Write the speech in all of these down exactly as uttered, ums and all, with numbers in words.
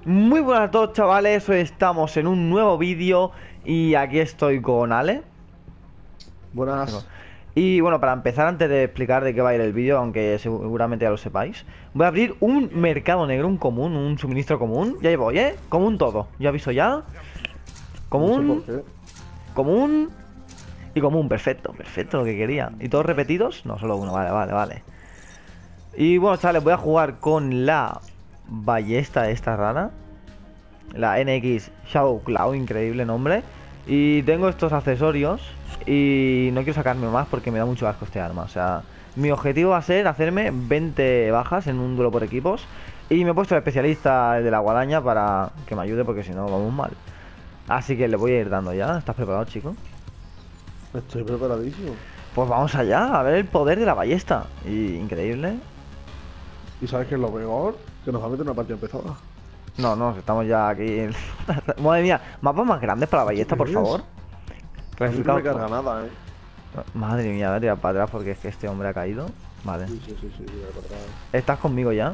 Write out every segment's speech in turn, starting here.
Muy buenas a todos, chavales, hoy estamos en un nuevo vídeo y aquí estoy con Ale. Buenas. Y bueno, para empezar, antes de explicar de qué va a ir el vídeo, aunque seguramente ya lo sepáis, voy a abrir un mercado negro, un común, un suministro común. Ya voy, ¿eh? Común todo, ya aviso ya. Común, No sé por qué. común y común, perfecto, perfecto, lo que quería. ¿Y todos repetidos? No, solo uno, vale, vale, vale. Y bueno, chavales, voy a jugar con la ballesta esta rara, la N X Shadow Cloud, increíble nombre. Y tengo estos accesorios y no quiero sacarme más porque me da mucho asco este arma. O sea, mi objetivo va a ser hacerme veinte bajas en un duelo por equipos. Y me he puesto el especialista de la guadaña para que me ayude porque si no vamos mal. Así que le voy a ir dando ya. ¿Estás preparado, chico? Estoy preparadísimo. Pues vamos allá, a ver el poder de la ballesta. Y increíble. ¿Y sabes qué es lo peor? Que nos va a meter una partida empezada. No, no, estamos ya aquí. Madre mía, mapas más grandes para la ballesta, por favor. A mí no me carga nada, eh. Madre mía, voy a tirar para atrás porque es que este hombre ha caído. Vale. Sí, sí, sí, sí, voy a atrás. ¿Estás conmigo ya?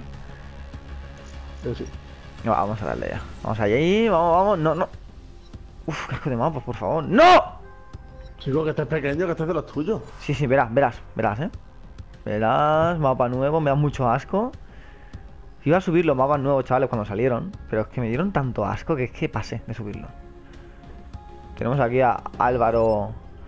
Sí, sí. No, vamos a darle ya. Vamos allí, vamos, vamos. No, no. Uf, qué asco de mapas, por favor. ¡No! Chico, que estés pequeño, que estés de los tuyos. Sí, sí, verás, verás, verás, eh. Verás, mapa nuevo, me da mucho asco. Iba a subir los mapas nuevos, chavales, cuando salieron. Pero es que me dieron tanto asco que es que pasé de subirlo. Tenemos aquí a Álvaro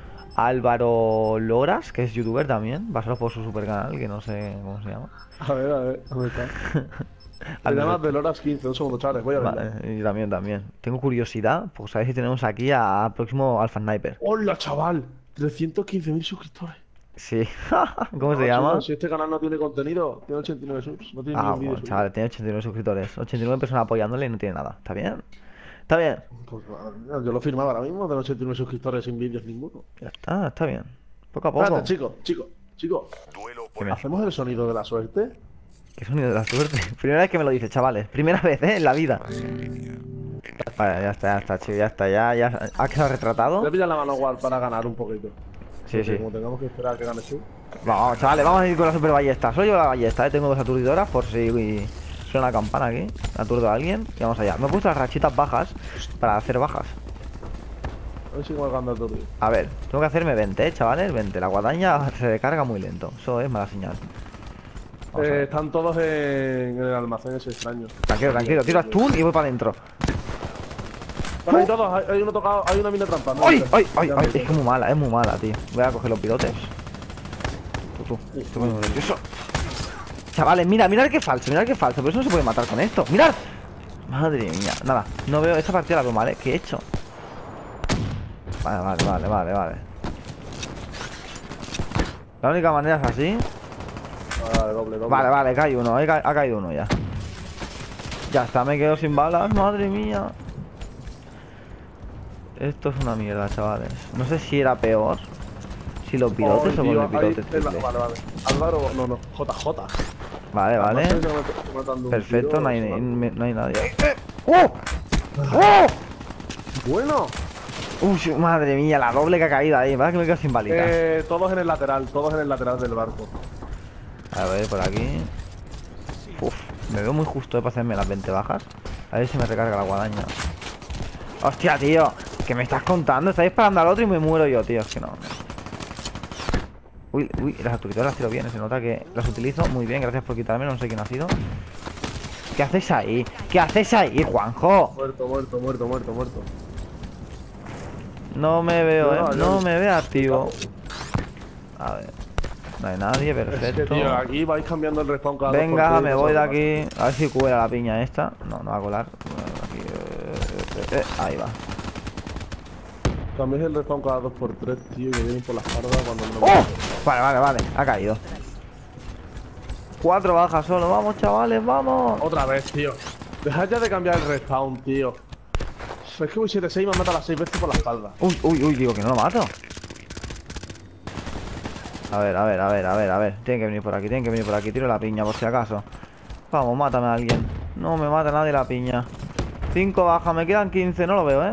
Álvaro Loras, que es youtuber también. Basado por su super canal, que no sé cómo se llama. A ver, a ver, ¿dónde está? Se llama Veloras quince, un segundo, chavales, voy a verlo. Vale, y también, también. Tengo curiosidad, pues a ver si tenemos aquí a próximo Alpha Sniper. ¡Hola, chaval! trescientos quince mil suscriptores. Sí. ¿Cómo No, se llama? chico, si este canal no tiene contenido, tiene ochenta y nueve subs, no tiene Ah, ni un vídeo bueno, subido. chaval, tiene ochenta y nueve suscriptores. ochenta y nueve personas apoyándole y no tiene nada. ¿Está bien? Está bien. Pues madre mía, yo lo firmaba ahora mismo, de ochenta y nueve suscriptores sin vídeos ninguno. Ya está, está bien. Poco a poco. Espérate, chico, chico, chico. Dime. ¿Hacemos el sonido de la suerte? Qué sonido de la suerte. Primera vez que me lo dice, chavales. Primera vez, ¿eh? En la vida. Vale, ya está, ya está, chico, ya está. Ya, ya. ¿Ha quedado retratado? Le pillan la mano igual para ganar un poquito. Sí, Porque sí. como tengamos que esperar a que gane tú. Vamos, chavales, vamos a ir con la super ballesta. Soy yo la ballesta, ¿eh? Tengo dos aturdidoras por si suena la campana aquí. Aturdo a alguien y vamos allá. Me he puesto las rachitas bajas para hacer bajas. A ver si voy ganando el torneo. A ver, tengo que hacerme veinte, ¿eh, chavales? veinte. La guadaña se recarga muy lento. Eso es mala señal. Vamos a Eh, ver. están todos en el almacén ese extraño. Tranquilo, tranquilo. Tiro a stun y voy para adentro. Bueno, hay todos, hay, hay uno tocado, hay una mina trampa. ¿no? ¡Ay, ay, ay, Ya ay! me- Es que es muy mala, es muy mala, tío. Voy a coger los pilotes. Tú, tú. Estoy muy nervioso. Chavales, mira, mirad qué falso, mirad qué falso. Pero eso no se puede matar con esto. ¡Mirad! Madre mía. Nada, no veo. Esta partida la veo mal, ¿eh? ¿Qué he hecho? Vale, vale, vale, vale, vale. La única manera es así. Vale, doble, doble. Vale, vale, cae uno. Ha, ca- ha caído uno ya. Ya está, me quedo sin balas. Madre mía. Esto es una mierda, chavales. No sé si era peor si los pilotes Ay, o con tío, el pilote ahí- triple. Vale, vale. Álvaro, no, no, J J. Vale, vale. Además, estoy mat- matando un Perfecto, tiro, no hay, se va. no hay nadie. ¡Oh! ¡Oh! Bueno, Uy, su- madre mía, la doble que ha caído ahí. ¿Verdad que me quedo sin balitas? eh, todos en el lateral, todos en el lateral del barco. A ver, por aquí. Uf, me veo muy justo de para hacerme las veinte bajas. A ver si me recarga la guadaña. Hostia, tío. ¿Qué me estás contando? Está disparando al otro y me muero yo, tío. Es que no. Uy, uy, las aturdidoras las tiro bien. Se nota que las utilizo muy bien. Gracias por quitarme. No sé quién ha sido. ¿Qué haces ahí? ¿Qué haces ahí, Juanjo? Muerto, muerto, muerto, muerto, muerto. No me veo, No, eh. yo- No me veo activo. A ver. No hay nadie, Es que, perfecto. tío, aquí vais cambiando el respawn cada dos por Venga, tres, me no voy de sabes aquí. A ver si cuela la piña esta. No, no va a colar. Aquí, eh, eh, eh, ahí va. más. Cambiáis el respawn cada dos por tres, tío, que vienen por la espalda cuando no. ¡Oh! Vale, vale, vale. Ha caído. Cuatro bajas solo. Vamos, chavales, vamos. Otra vez, tío. Dejad ya de cambiar el respawn, tío. Es que voy siete seis y me mata las seis veces por la espalda. Uy, uy, uy, digo que no lo mato. A ver, a ver, a ver, a ver, a ver. Tienen que venir por aquí, tienen que venir por aquí. Tiro la piña por si acaso. Vamos, mátame a alguien. No me mata nadie la piña. Cinco bajas, me quedan quince, no lo veo, ¿eh?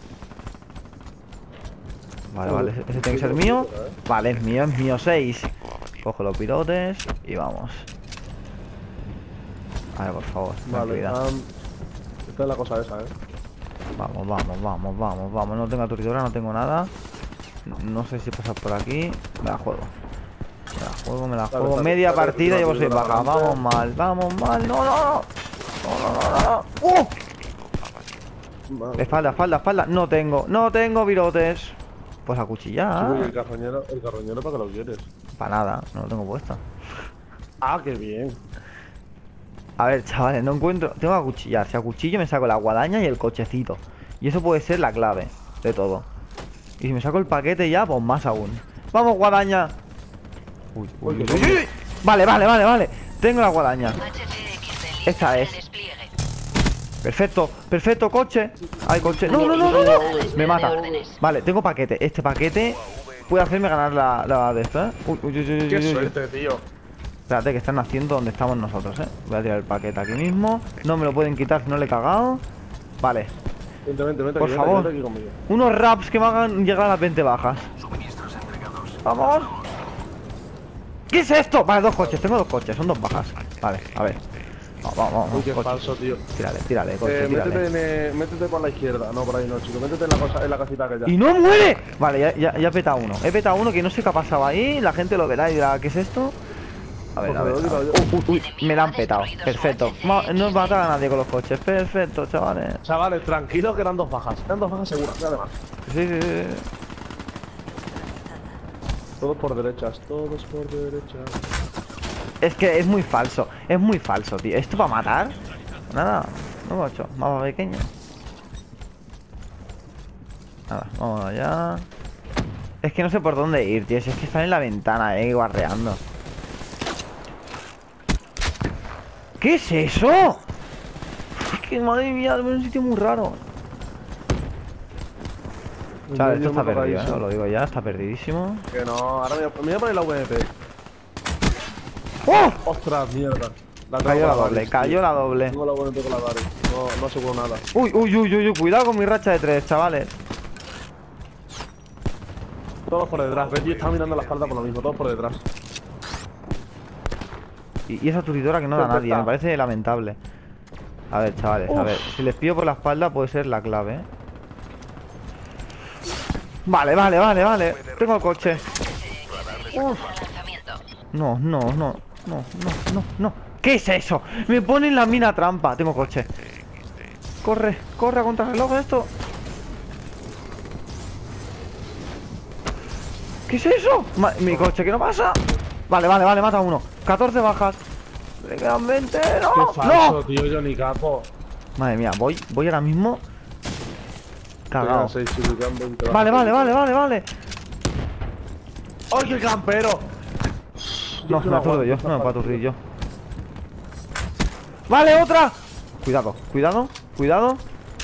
Vale, vale, ese ese tiene que ser mío. Vale, es mío, es mío, seis. Cojo los pilotes y vamos. A ver, por favor, Vale, tranquilidad. um, Esta es la cosa esa, eh. Vamos, vamos, vamos, vamos, vamos. No tengo aturdidora, no tengo nada. No sé si pasar por aquí. Me la juego. Me la juego, me la juego. Dale, Media dale, partida y dale, llevo seis dale, bajas. dale. Vamos mal, vamos mal. No, no, no. No, no, no, no. ¡Uh! Vale. Espalda, espalda, espalda. No tengo, no tengo virotes. Pues a Sí, cuchillar. el carroñero, el carroñero, ¿para qué lo quieres? Para nada, no lo tengo puesto. Ah, qué bien. A ver, chavales, no encuentro. Tengo que acuchillar. Si acuchillo me saco la guadaña y el cochecito. Y eso puede ser la clave de todo. Y si me saco el paquete ya, pues más aún. ¡Vamos, guadaña! Uy, uy, uy, uy, uy. Vale, vale, vale, vale. Tengo la guadaña. Esta es. Perfecto, perfecto, coche. Ay, coche. No, no, no, no, no. Me mata. Vale, tengo paquete. Este paquete puede hacerme ganar la, la de esto, ¿eh? Uy, uy, uy, uy, Qué uy, uy. suerte, tío. Espérate, que están haciendo donde estamos nosotros, ¿eh? Voy a tirar el paquete aquí mismo. No me lo pueden quitar si no le he cagado. Vale. Vente, vente, vente Por aquí, favor. vente aquí conmigo. Unos raps que me hagan llegar a las veinte bajas. Vamos. ¿Qué es esto? Vale, dos coches. Tengo dos coches. Son dos bajas. Vale, a ver. Vamos, vamos, Uy, vamos. qué Coche. falso, tío. Tírale, tírale, coche, Eh, tírale. métete, en, eh, métete por la izquierda. No, por ahí no, chico. Métete en la, cosa, en la casita que ya. ¡Y no muere! Vale, ya, ya, ya he petado uno. He petado uno que no sé qué ha pasado ahí. La gente lo verá y dirá, ¿qué es esto? A ver, a ver. a ver. Uy, uy, uy, me la han petado. Perfecto. Ma- No matan a nadie con los coches. Perfecto, chavales. Chavales, tranquilos que eran dos bajas. Eran dos bajas seguras, además. Sí, sí, sí. Todos por derechas, todos por derechas. Es que es muy falso. Es muy falso, tío. ¿Esto para matar? Nada. No, macho. Mapa pequeño. Nada, vamos allá. Es que no sé por dónde ir, tío. Si es que están en la ventana, eh, guarreando. ¿Qué es eso? Es que madre mía, es un sitio muy raro. Chavales, esto está perdido, ¿eh? Os lo digo ya, está perdidísimo. Que no, ahora me voy a, me voy a poner la V M P. ¡Oh! Ostras, mierda. La tengo Cayó con la Daris, doble, tío. cayó la doble. Tengo la V M P con la Daris. No, no aseguro nada. Uy, uy, uy, uy, uy, cuidado con mi racha de tres, chavales. Todos por detrás. Reggie está mirando la espalda por lo mismo, todos por detrás. Y, y esa aturdidora que no da a nadie, me parece lamentable. A ver, chavales, a Uf. ver. Si les pillo por la espalda puede ser la clave, ¿eh? Vale, vale, vale, vale. Tengo el coche. Uf. No, no, no, no, no, no, no. ¿Qué es eso? Me ponen la mina trampa. Tengo coche. Corre, corre a contrarreloj esto. ¿Qué es eso? Ma- mi coche, ¿qué no pasa? Vale, vale, vale, mata a uno. catorce bajas. Le quedan veinte. Qué ¡No! falso, ¡No! tío, Johnny Capo. Madre mía, voy, voy ahora mismo. Cagado. Quedan seis, chico, quedan veinte. Vale, vale, vale, vale, vale. ¡Ay, qué campero! No, me aturdo yo, no me puedo aturdir yo. ¡Vale, otra! Cuidado, cuidado, cuidado.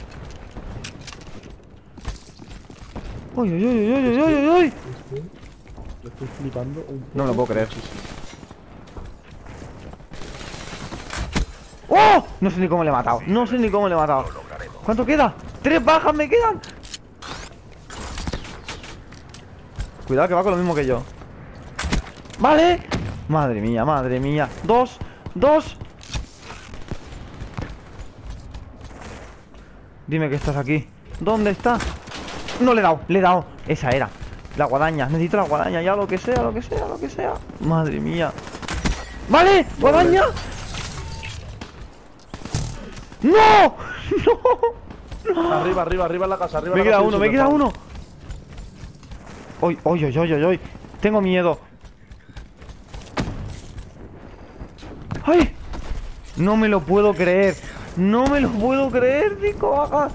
¡Uy, uy, uy, uy, uy, uy, uy, uy! Le estoy flipando un poco. No me lo puedo creer. ¡Oh! No sé ni cómo le he matado, no sé ni cómo le he matado. ¿Cuánto queda? ¡Tres bajas me quedan! Cuidado que va con lo mismo que yo. ¡Vale! Madre mía, madre mía. Dos, dos. Dime que estás aquí. ¿Dónde está? No le he dado, le he dado. Esa era. La guadaña, necesito la guadaña. Ya lo que sea, lo que sea, lo que sea. Madre mía. ¡Vale! ¡Guadaña! ¡No! ¡No! Arriba, arriba, arriba en la casa, arriba Me en la queda casa, uno, sí, me queda por uno. Uy, uy, uy, uy, uy, uy. Tengo miedo. ¡Ay! No me lo puedo creer. No me lo puedo creer, Nico. Baja.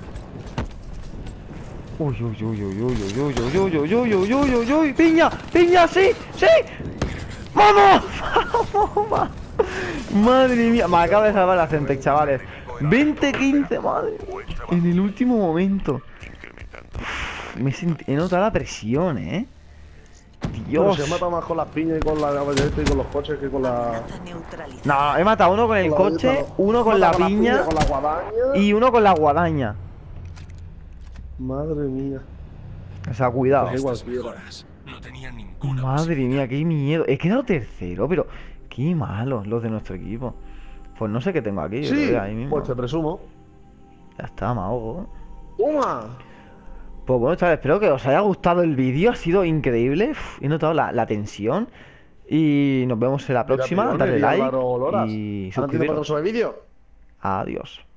Uy, uy, uy, uy, uy, uy, uy, uy, uy, uy, uy, uy, uy, uy, uy. ¡Piña! ¡Piña! ¡Sí! ¡Sí! ¡Vamos! ¡Vamos! Madre mía. Me acaba de salvar la Centec, chavales. veinte quince, madre. En el último momento. Me he, senti- he notado la presión, ¿eh? Pero Dios. se mata más con las piñas y con la gaballeta y con los coches que con la... No, he matado uno con el con la coche, galleta, no. uno con Mata la piña con la guadaña. y uno con la guadaña. Madre mía. O sea, cuidado. Pues igual quiera. No tenía ninguna Madre mía, qué miedo. He quedado tercero, pero qué malos los de nuestro equipo. Pues no sé qué tengo aquí. Sí, yo ahí mismo. pues te presumo. Ya está, me ahogo. ¡Toma! Pues bueno, chavales, espero que os haya gustado el vídeo. Ha sido increíble. Uf, he notado la, la tensión. Y nos vemos en la Mira, próxima. pirones, Darle y like Álvaro Loras. y Ahora entiendo por qué no suscribiros. sube vídeo. Adiós.